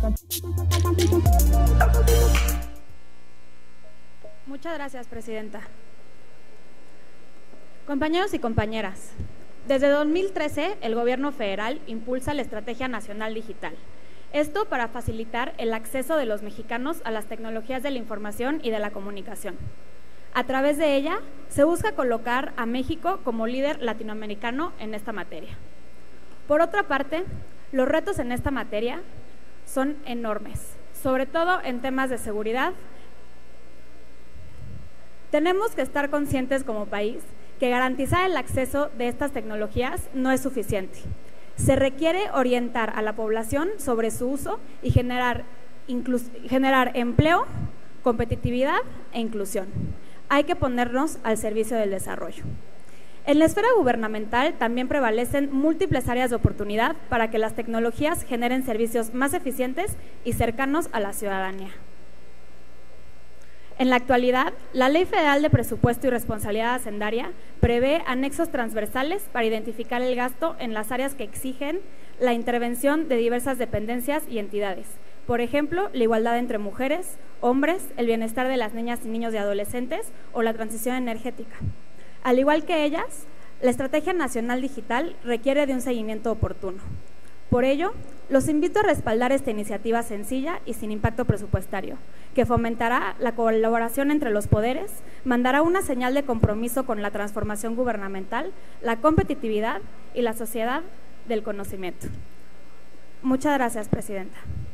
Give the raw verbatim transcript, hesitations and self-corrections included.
Muchas gracias, Presidenta. Compañeros y compañeras, desde dos mil trece el Gobierno federal impulsa la Estrategia Nacional Digital. Esto para facilitar el acceso de los mexicanos a las tecnologías de la información y de la comunicación. A través de ella se busca colocar a México como líder latinoamericano en esta materia. Por otra parte, los retos en esta materia son enormes, sobre todo en temas de seguridad. Tenemos que estar conscientes como país que garantizar el acceso de estas tecnologías no es suficiente. Se requiere orientar a la población sobre su uso y generar, generar empleo, competitividad e inclusión. Hay que ponernos al servicio del desarrollo. En la esfera gubernamental también prevalecen múltiples áreas de oportunidad para que las tecnologías generen servicios más eficientes y cercanos a la ciudadanía. En la actualidad, la Ley Federal de Presupuesto y Responsabilidad Hacendaria prevé anexos transversales para identificar el gasto en las áreas que exigen la intervención de diversas dependencias y entidades. Por ejemplo, la igualdad entre mujeres, hombres, el bienestar de las niñas y niños y adolescentes o la transición energética. Al igual que ellas, la Estrategia Nacional Digital requiere de un seguimiento oportuno. Por ello, los invito a respaldar esta iniciativa sencilla y sin impacto presupuestario, que fomentará la colaboración entre los poderes, mandará una señal de compromiso con la transformación gubernamental, la competitividad y la sociedad del conocimiento. Muchas gracias, Presidenta.